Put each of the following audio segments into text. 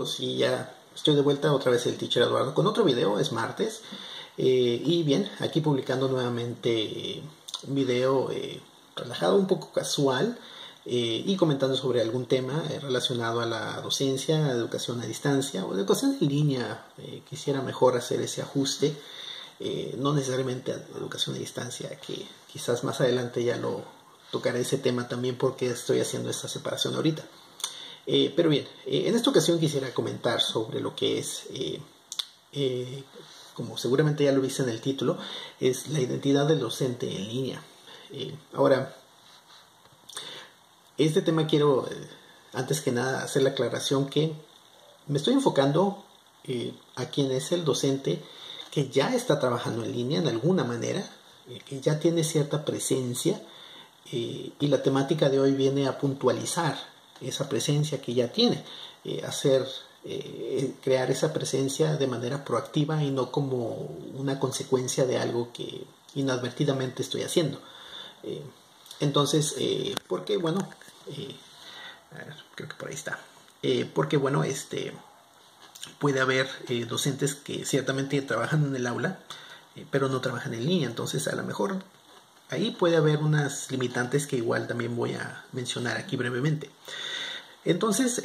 amigos, y ya estoy de vuelta otra vez el Teacher Eduardo con otro video. Es martes y bien, aquí publicando nuevamente un video relajado, un poco casual, y comentando sobre algún tema relacionado a la docencia, educación a distancia o educación en línea. Quisiera mejor hacer ese ajuste, no necesariamente educación a distancia, que quizás más adelante ya lo tocaré ese tema también, porque estoy haciendo esta separación ahorita. Pero bien, en esta ocasión quisiera comentar sobre lo que es, como seguramente ya lo viste en el título, es la identidad del docente en línea. Ahora, este tema quiero, antes que nada, hacer la aclaración que me estoy enfocando a quien es el docente que ya está trabajando en línea en alguna manera, que ya tiene cierta presencia, y la temática de hoy viene a puntualizar esa presencia que ya tiene, crear esa presencia de manera proactiva y no como una consecuencia de algo que inadvertidamente estoy haciendo. Entonces, porque bueno, a ver, creo que por ahí está. Porque bueno, puede haber docentes que ciertamente trabajan en el aula, pero no trabajan en línea. Entonces, a lo mejor ahí puede haber unas limitantes que igual también voy a mencionar aquí brevemente. Entonces,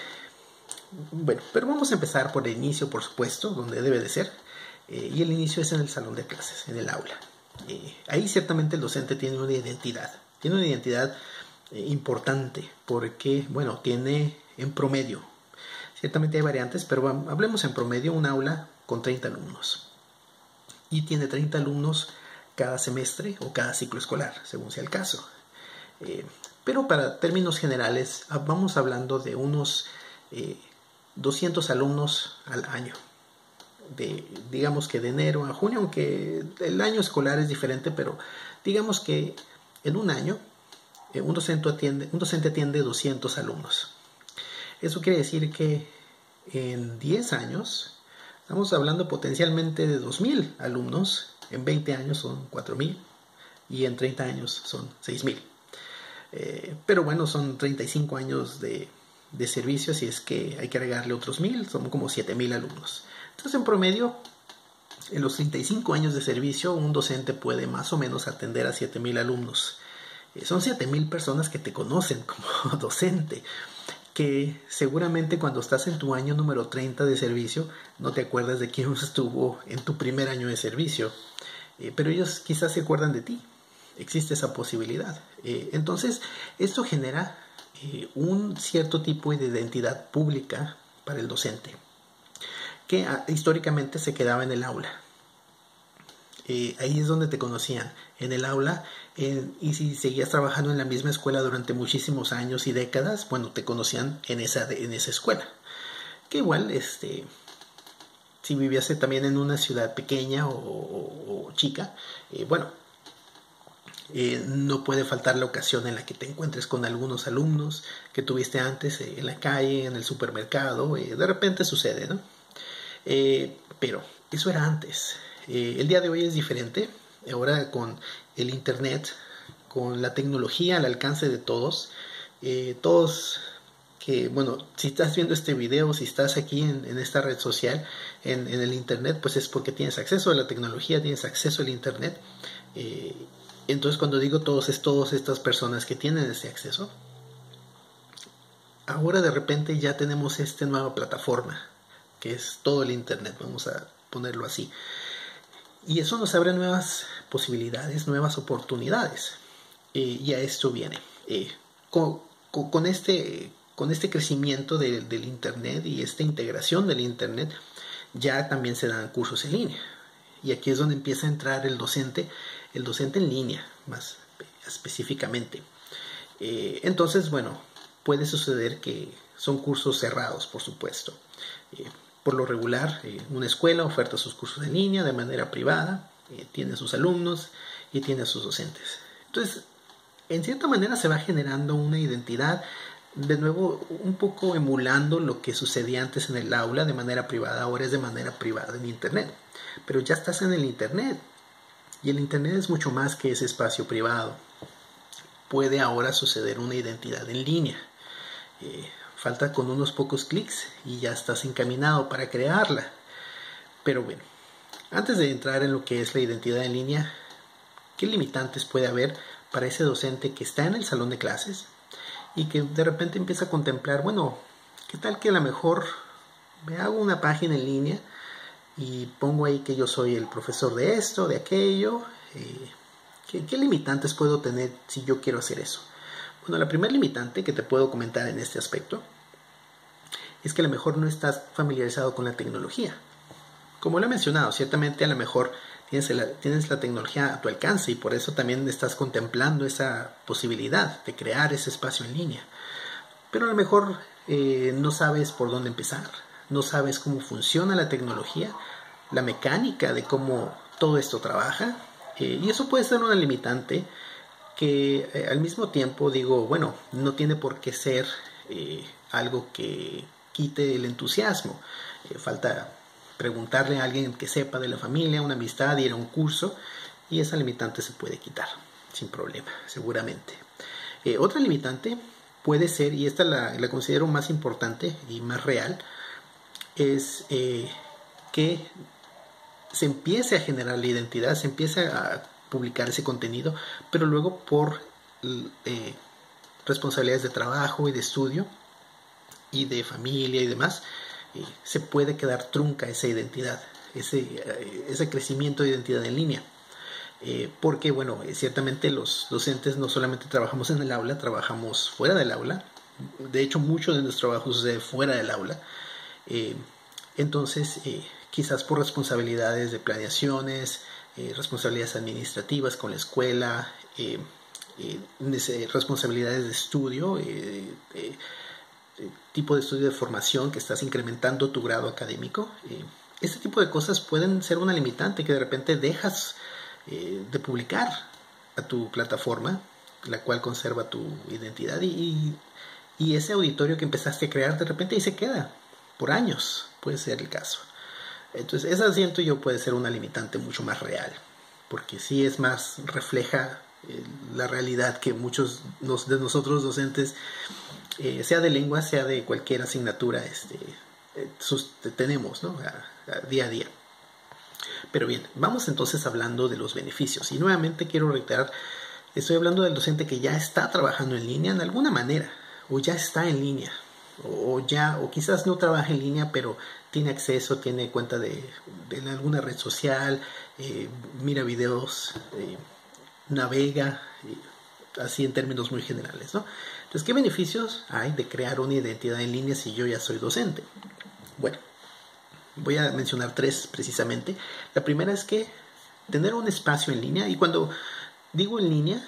bueno, pero vamos a empezar por el inicio, por supuesto, donde debe de ser. Y el inicio es en el salón de clases, en el aula. Ahí ciertamente el docente tiene una identidad. Tiene una identidad importante porque, bueno, tiene en promedio. Ciertamente hay variantes, pero hablemos en promedio, un aula con 30 alumnos. Y tiene 30 alumnos cada semestre o cada ciclo escolar, según sea el caso. Pero para términos generales, vamos hablando de unos 200 alumnos al año. Digamos que de enero a junio, aunque el año escolar es diferente, pero digamos que en un año un docente atiende 200 alumnos. Eso quiere decir que en 10 años estamos hablando potencialmente de 2.000 alumnos. En 20 años son 4.000 y en 30 años son 6.000. Pero bueno, son 35 años de servicio, así es que hay que agregarle otros 1.000, son como 7.000 alumnos. Entonces, en promedio, en los 35 años de servicio, un docente puede más o menos atender a 7.000 alumnos. Son 7.000 personas que te conocen como docente, que seguramente cuando estás en tu año número 30 de servicio no te acuerdas de quién estuvo en tu primer año de servicio, pero ellos quizás se acuerdan de ti. Existe esa posibilidad. Entonces, esto genera un cierto tipo de identidad pública para el docente, que históricamente se quedaba en el aula. Ahí es donde te conocían, en el aula, y si seguías trabajando en la misma escuela durante muchísimos años y décadas, bueno, te conocían en esa escuela. Que igual, si vivías también en una ciudad pequeña o chica, bueno, no puede faltar la ocasión en la que te encuentres con algunos alumnos que tuviste antes en la calle, en el supermercado. De repente sucede, ¿no? Pero eso era antes. El día de hoy es diferente. Ahora con el internet, con la tecnología al alcance de todos, que, bueno, si estás viendo este video, si estás aquí en esta red social, en el internet, pues es porque tienes acceso a la tecnología, tienes acceso al internet. Entonces, cuando digo todos, es todas estas personas que tienen ese acceso. Ahora de repente ya tenemos esta nueva plataforma, que es todo el internet, vamos a ponerlo así. Y eso nos abre nuevas posibilidades, nuevas oportunidades. Y a esto viene. Con este crecimiento del internet y esta integración del internet, ya también se dan cursos en línea. Y aquí es donde empieza a entrar el docente en línea, más específicamente. Entonces, bueno, puede suceder que son cursos cerrados, por supuesto. Por lo regular, una escuela oferta sus cursos en línea de manera privada, tiene sus alumnos y tiene a sus docentes. Entonces, en cierta manera se va generando una identidad, de nuevo, un poco emulando lo que sucedía antes en el aula de manera privada, ahora es de manera privada en internet. Pero ya estás en el internet, y el internet es mucho más que ese espacio privado. Puede ahora suceder una identidad en línea. falta con unos pocos clics y ya estás encaminado para crearla. Pero bueno, antes de entrar en lo que es la identidad en línea, ¿qué limitantes puede haber para ese docente que está en el salón de clases y que de repente empieza a contemplar, bueno, ¿qué tal que a lo mejor me hago una página en línea y pongo ahí que yo soy el profesor de esto, de aquello? ¿Qué limitantes puedo tener si yo quiero hacer eso? Bueno, la primera limitante que te puedo comentar en este aspecto es que a lo mejor no estás familiarizado con la tecnología. Como lo he mencionado, ciertamente a lo mejor tienes la tecnología a tu alcance y por eso también estás contemplando esa posibilidad de crear ese espacio en línea. Pero a lo mejor no sabes por dónde empezar, no sabes cómo funciona la tecnología, la mecánica de cómo todo esto trabaja, y eso puede ser una limitante que al mismo tiempo digo, bueno, no tiene por qué ser algo que quite el entusiasmo. Falta preguntarle a alguien que sepa de la familia, una amistad, ir a un curso, y esa limitante se puede quitar sin problema, seguramente. Otra limitante puede ser, y esta la considero más importante y más real, es que se empiece a generar la identidad, se empiece a publicar ese contenido, pero luego por responsabilidades de trabajo y de estudio y de familia y demás, se puede quedar trunca esa identidad, ese crecimiento de identidad en línea. Porque, bueno, ciertamente los docentes no solamente trabajamos en el aula, trabajamos fuera del aula. De hecho, mucho de nuestro trabajo sucede fuera del aula. Entonces, quizás por responsabilidades de planeaciones, responsabilidades administrativas con la escuela, responsabilidades de estudio, tipo de estudio de formación que estás incrementando tu grado académico. Este tipo de cosas pueden ser una limitante que de repente dejas de publicar a tu plataforma, la cual conserva tu identidad, y ese auditorio que empezaste a crear de repente ahí se queda por años, puede ser el caso. Entonces esa, siento yo, puede ser una limitante mucho más real, porque sí es más, refleja la realidad que muchos de nosotros docentes, sea de lengua, sea de cualquier asignatura, tenemos, ¿no? Día a día. Pero bien, vamos entonces hablando de los beneficios. Y nuevamente quiero reiterar, estoy hablando del docente que ya está trabajando en línea en alguna manera, o ya está en línea, o quizás no trabaja en línea, pero tiene acceso, tiene cuenta de alguna red social, mira videos, navega, así en términos muy generales, ¿no? Entonces, ¿qué beneficios hay de crear una identidad en línea si yo ya soy docente? Bueno, voy a mencionar 3 precisamente. La primera es que tener un espacio en línea, y cuando digo en línea,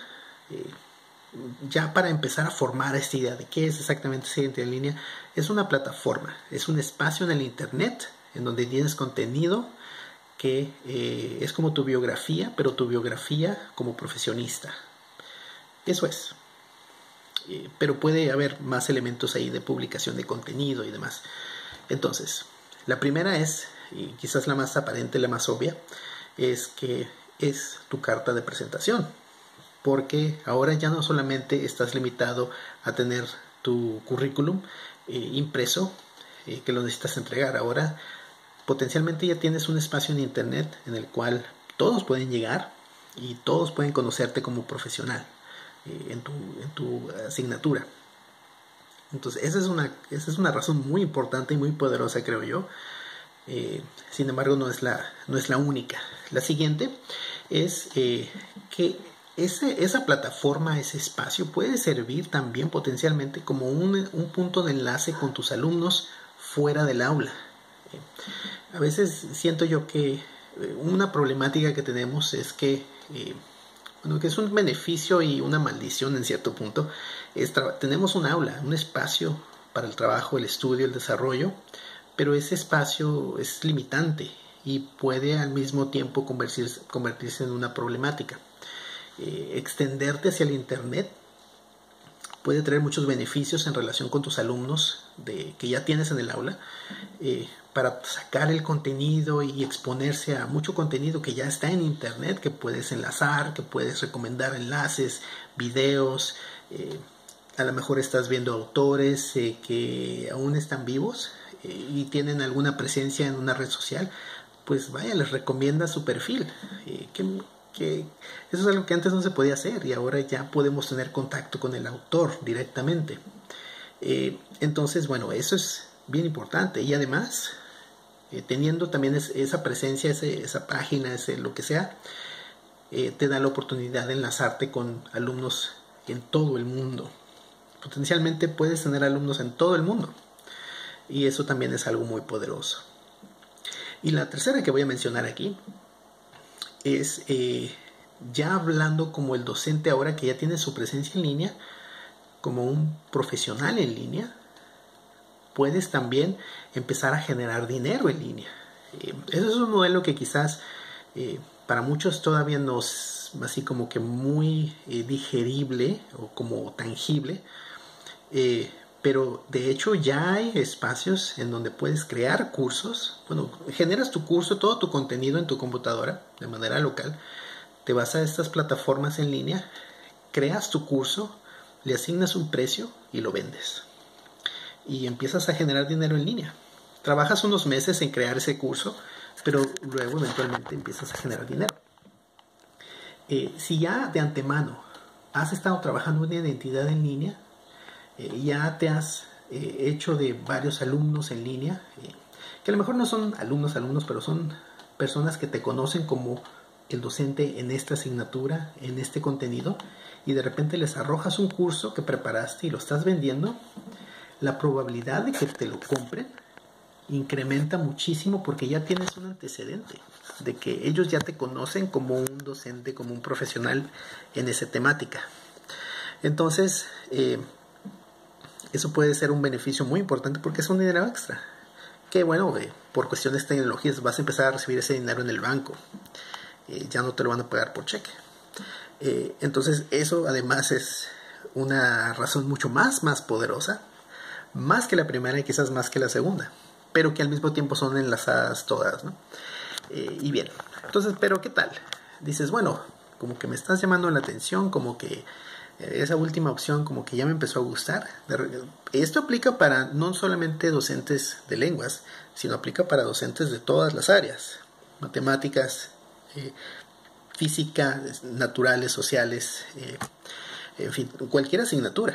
ya para empezar a formar esta idea de qué es exactamente esa identidad en línea, es una plataforma, es un espacio en el internet en donde tienes contenido que es como tu biografía, pero tu biografía como profesionista. Eso es. Pero puede haber más elementos ahí de publicación de contenido y demás. Entonces, la primera es, y quizás la más aparente, la más obvia, es que es tu carta de presentación. Porque ahora ya no solamente estás limitado a tener tu currículum impreso, que lo necesitas entregar. Ahora potencialmente ya tienes un espacio en internet en el cual todos pueden llegar y todos pueden conocerte como profesional en tu asignatura. Entonces esa es una razón muy importante y muy poderosa, creo yo. Sin embargo, no es la única. La siguiente es que esa plataforma, ese espacio puede servir también potencialmente como un punto de enlace con tus alumnos fuera del aula. A veces siento yo que una problemática que tenemos es que que es un beneficio y una maldición en cierto punto. Tenemos un aula, un espacio para el trabajo, el estudio, el desarrollo, pero ese espacio es limitante y puede al mismo tiempo convertirse en una problemática. Extenderte hacia el internet puede traer muchos beneficios en relación con tus alumnos que ya tienes en el aula, para sacar el contenido y exponerse a mucho contenido que ya está en internet, que puedes enlazar, que puedes recomendar enlaces, videos, a lo mejor estás viendo autores que aún están vivos y tienen alguna presencia en una red social, pues vaya, les recomienda su perfil. Que eso es algo que antes no se podía hacer y ahora ya podemos tener contacto con el autor directamente. Entonces, bueno, eso es bien importante. Y además, teniendo también esa presencia, esa página, lo que sea, te da la oportunidad de enlazarte con alumnos en todo el mundo. Potencialmente puedes tener alumnos en todo el mundo. Y eso también es algo muy poderoso. Y la tercera que voy a mencionar aquí es ya hablando como el docente ahora que ya tiene su presencia en línea, como un profesional en línea, puedes también empezar a generar dinero en línea. Eso es un modelo que quizás para muchos todavía no es así como que muy digerible o como tangible, pero de hecho ya hay espacios en donde puedes crear cursos. Bueno, generas tu curso, todo tu contenido en tu computadora de manera local, te vas a estas plataformas en línea, creas tu curso, le asignas un precio y lo vendes. Y empiezas a generar dinero en línea. Trabajas unos meses en crear ese curso, pero luego eventualmente empiezas a generar dinero. Si ya de antemano has estado trabajando una identidad en línea, ya te has hecho de varios alumnos en línea, que a lo mejor no son alumnos, pero son personas que te conocen como el docente en esta asignatura, en este contenido, y de repente les arrojas un curso que preparaste y lo estás vendiendo, la probabilidad de que te lo compren incrementa muchísimo porque ya tienes un antecedente de que ellos ya te conocen como un docente, como un profesional en esa temática. Entonces, eso puede ser un beneficio muy importante porque es un dinero extra. Que bueno, por cuestiones de tecnologías vas a empezar a recibir ese dinero en el banco. Ya no te lo van a pagar por cheque. Entonces, eso además es una razón mucho más poderosa, más que la primera y quizás más que la segunda, pero que al mismo tiempo son enlazadas todas, ¿no? Y bien, entonces, pero ¿qué tal? Dices, bueno, como que me estás llamando la atención, como que esa última opción como que ya me empezó a gustar. Esto aplica para no solamente docentes de lenguas, sino aplica para docentes de todas las áreas, matemáticas, física, naturales, sociales, en fin, cualquier asignatura.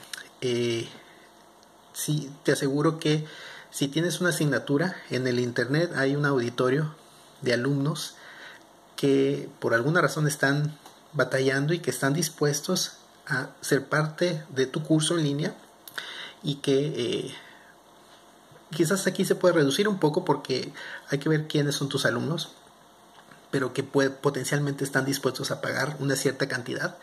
Sí, te aseguro que si tienes una asignatura, en el internet hay un auditorio de alumnos que por alguna razón están batallando y que están dispuestos a ser parte de tu curso en línea y que quizás aquí se puede reducir un poco porque hay que ver quiénes son tus alumnos, pero que potencialmente están dispuestos a pagar una cierta cantidad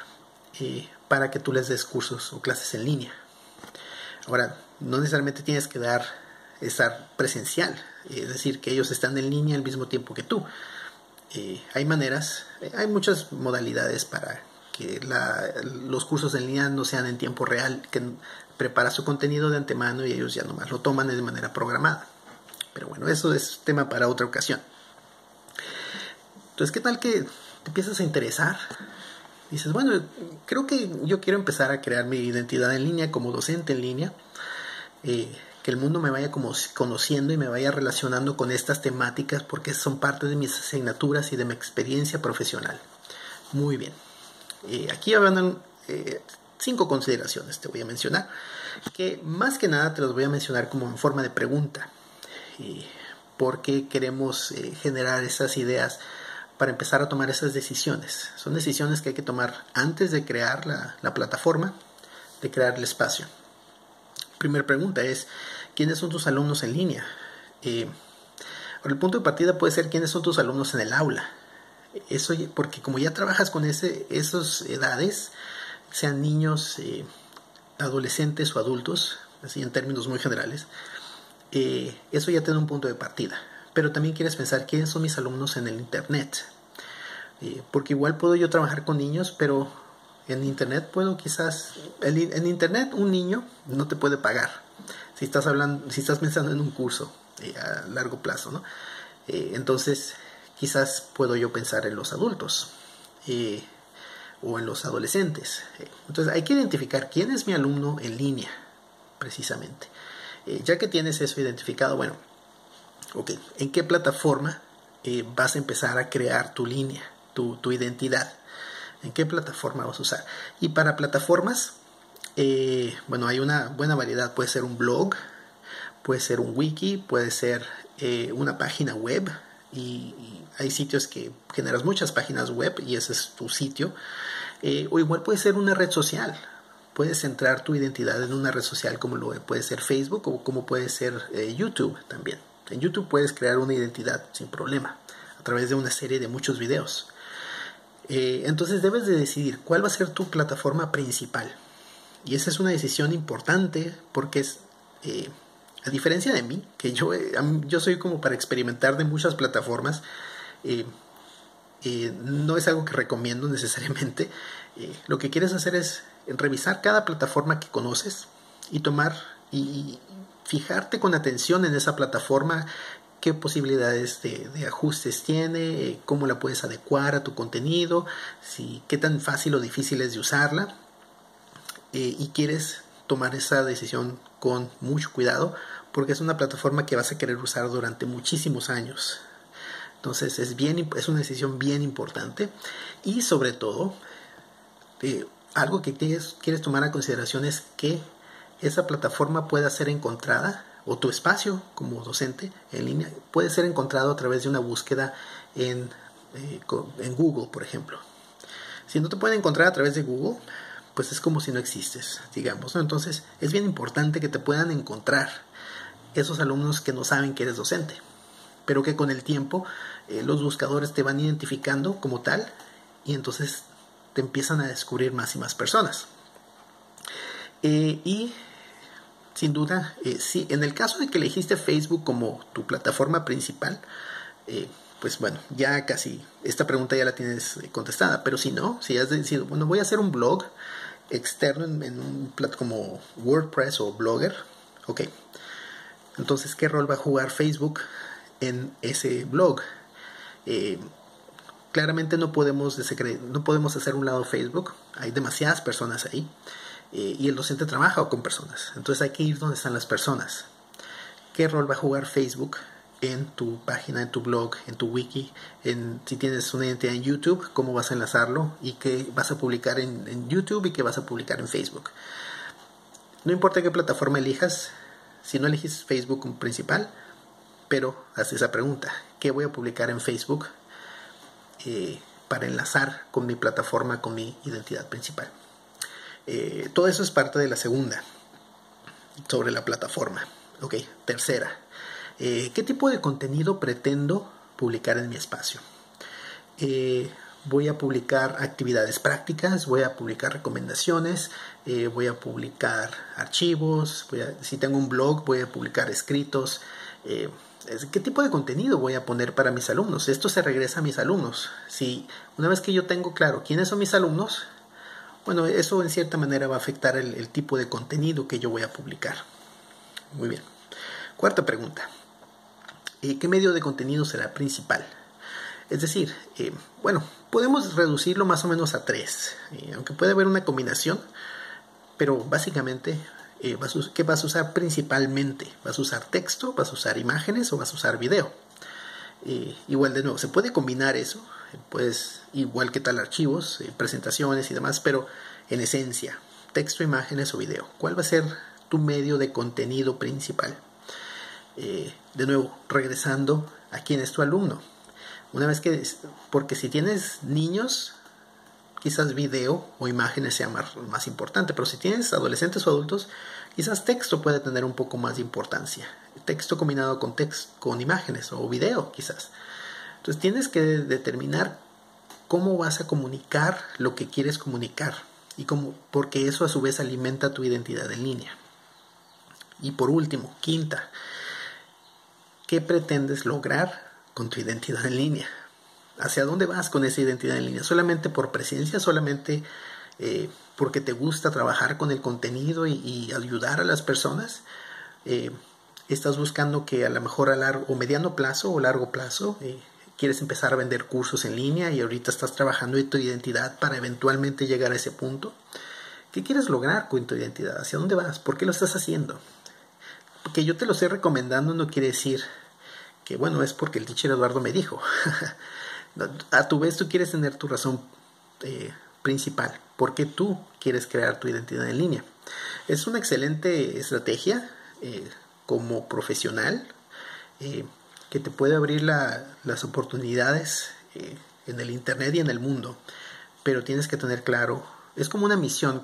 para que tú les des cursos o clases en línea. Ahora, no necesariamente tienes que estar presencial, es decir, que ellos están en línea al mismo tiempo que tú. Hay maneras, hay muchas modalidades para que los cursos en línea no sean en tiempo real, que preparas su contenido de antemano y ellos ya nomás lo toman de manera programada. Pero bueno, eso es tema para otra ocasión. Entonces, ¿qué tal que te empiezas a interesar? Dices, bueno, creo que yo quiero empezar a crear mi identidad en línea como docente en línea, que el mundo me vaya como conociendo y me vaya relacionando con estas temáticas porque son parte de mis asignaturas y de mi experiencia profesional. Muy bien. Aquí habrán 5 consideraciones, te voy a mencionar, que más que nada te los voy a mencionar como en forma de pregunta, porque queremos generar esas ideas para empezar a tomar esas decisiones. Son decisiones que hay que tomar antes de crear la plataforma, de crear el espacio. Primera pregunta es, ¿quiénes son tus alumnos en línea? El punto de partida puede ser quiénes son tus alumnos en el aula. Eso, porque como ya trabajas con esas edades, sean niños, adolescentes o adultos, así en términos muy generales, eso ya te da un punto de partida. Pero también quieres pensar quiénes son mis alumnos en el internet, porque igual puedo yo trabajar con niños, pero en internet puedo en internet un niño no te puede pagar si estás pensando en un curso a largo plazo, ¿no? Entonces quizás puedo yo pensar en los adultos, o en los adolescentes. Entonces hay que identificar quién es mi alumno en línea, precisamente. Ya que tienes eso identificado, bueno, ok, ¿en qué plataforma vas a empezar a crear tu línea, tu identidad? ¿En qué plataforma vas a usar? Y para plataformas, bueno, hay una buena variedad. Puede ser un blog, puede ser un wiki, puede ser una página web. Y hay sitios que generas muchas páginas web y ese es tu sitio. O igual puede ser una red social. Puedes centrar tu identidad en una red social como lo puede ser Facebook o como puede ser YouTube también. En YouTube puedes crear una identidad sin problema a través de una serie de muchos videos. Entonces debes de decidir cuál va a ser tu plataforma principal. Y esa es una decisión importante porque es, a diferencia de mí, que yo soy como para experimentar de muchas plataformas, no es algo que recomiendo necesariamente. Lo que quieres hacer es revisar cada plataforma que conoces y tomar y fijarte con atención en esa plataforma, qué posibilidades de ajustes tiene, cómo la puedes adecuar a tu contenido, qué tan fácil o difícil es de usarla. Y quieres tomar esa decisión con mucho cuidado porque es una plataforma que vas a querer usar durante muchísimos años. Entonces es una decisión bien importante y sobre todo algo que quieres tomar a consideración es que esa plataforma pueda ser encontrada, o tu espacio como docente en línea puede ser encontrado a través de una búsqueda en Google, por ejemplo. Si no te pueden encontrar a través de Google, pues es como si no existes, digamos, ¿no? Entonces es bien importante que te puedan encontrar esos alumnos que no saben que eres docente, pero que con el tiempo los buscadores te van identificando como tal y entonces te empiezan a descubrir más y más personas. Y sin duda, sí, en el caso de que elegiste Facebook como tu plataforma principal, pues bueno, ya casi esta pregunta ya la tienes contestada, pero si no, si has decidido, bueno, voy a hacer un blog externo en un como WordPress o Blogger, ok, entonces ¿qué rol va a jugar Facebook en ese blog? Claramente no podemos hacer un lado Facebook, hay demasiadas personas ahí, y el docente trabaja con personas, entonces hay que ir donde están las personas. ¿Qué rol va a jugar Facebook en tu página, en tu blog, en tu wiki, si tienes una identidad en YouTube, cómo vas a enlazarlo y qué vas a publicar en YouTube y qué vas a publicar en Facebook? No importa qué plataforma elijas, si no eliges Facebook como principal, pero haz esa pregunta: ¿qué voy a publicar en Facebook para enlazar con mi plataforma, con mi identidad principal? Todo eso es parte de la segunda, sobre la plataforma. Ok, tercera, ¿qué tipo de contenido pretendo publicar en mi espacio? Voy a publicar actividades prácticas, voy a publicar recomendaciones, voy a publicar archivos, si tengo un blog voy a publicar escritos. ¿Qué tipo de contenido voy a poner para mis alumnos? Esto se regresa a mis alumnos. Si una vez que yo tengo claro quiénes son mis alumnos, bueno, eso en cierta manera va a afectar el tipo de contenido que yo voy a publicar. Muy bien. Cuarta pregunta: ¿qué medio de contenido será principal? Es decir, bueno, podemos reducirlo más o menos a 3, aunque puede haber una combinación, pero básicamente, ¿qué vas a usar principalmente? ¿Vas a usar texto, vas a usar imágenes o vas a usar video? Igual de nuevo, se puede combinar eso, pues igual que tal archivos, presentaciones y demás, pero en esencia, texto, imágenes o video. ¿Cuál va a ser tu medio de contenido principal? De nuevo, regresando a quién es tu alumno. Porque si tienes niños, quizás video o imágenes sea más importante, pero si tienes adolescentes o adultos, quizás texto puede tener un poco más de importancia. Texto combinado con imágenes o video, quizás. Entonces tienes que determinar cómo vas a comunicar lo que quieres comunicar porque eso a su vez alimenta tu identidad en línea. Y por último, quinta, ¿qué pretendes lograr con tu identidad en línea? ¿Hacia dónde vas con esa identidad en línea? ¿Solamente por presencia? ¿Solamente porque te gusta trabajar con el contenido y ayudar a las personas? ¿Estás buscando que a lo mejor a largo o mediano plazo o largo plazo quieres empezar a vender cursos en línea y ahorita estás trabajando en tu identidad para eventualmente llegar a ese punto. ¿Qué quieres lograr con tu identidad? ¿Hacia dónde vas? ¿Por qué lo estás haciendo? Porque yo te lo estoy recomendando no quiere decir que, bueno, es porque el teacher Eduardo me dijo. A tu vez tú quieres tener tu razón principal. ¿Por qué tú quieres crear tu identidad en línea? Es una excelente estrategia como profesional que te puede abrir las oportunidades en el internet y en el mundo. Pero tienes que tener claro, es como una misión,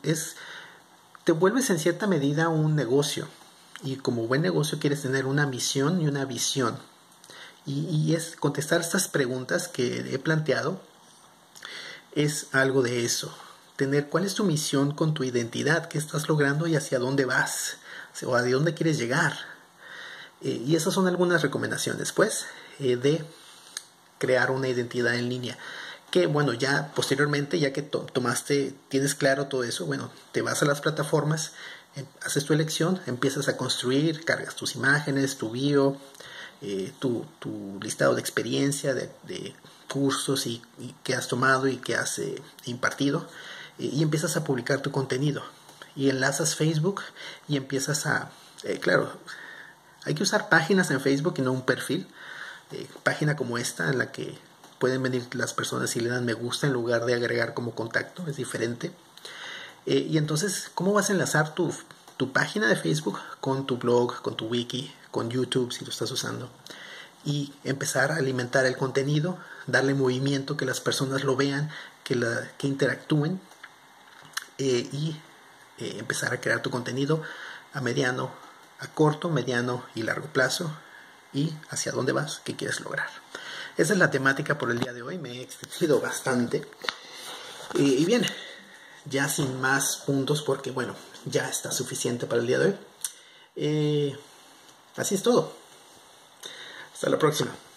te vuelves en cierta medida un negocio. Y como buen negocio quieres tener una misión y una visión. Y es contestar estas preguntas que he planteado. Es algo de eso. Tener cuál es tu misión con tu identidad. ¿Qué estás logrando y hacia dónde vas? O a dónde quieres llegar. Y esas son algunas recomendaciones, pues, de crear una identidad en línea. Que bueno, ya posteriormente, ya que tienes claro todo eso, bueno, te vas a las plataformas, haces tu elección, empiezas a construir, cargas tus imágenes, tu bio, tu listado de experiencia, de cursos y que has tomado y que has impartido, y empiezas a publicar tu contenido. Y enlazas Facebook y empiezas claro, hay que usar páginas en Facebook y no un perfil. Página como esta en la que pueden venir las personas y le dan me gusta en lugar de agregar como contacto, es diferente. Y entonces, ¿cómo vas a enlazar tu página de Facebook con tu blog, con tu wiki, con YouTube si lo estás usando? Y empezar a alimentar el contenido, darle movimiento, que las personas lo vean, que interactúen y empezar a crear tu contenido a corto, mediano y largo plazo, y hacia dónde vas, qué quieres lograr. Esa es la temática por el día de hoy. Me he extendido bastante. Y bien, ya sin más puntos porque, bueno, ya está suficiente para el día de hoy. Así es todo. Hasta la próxima.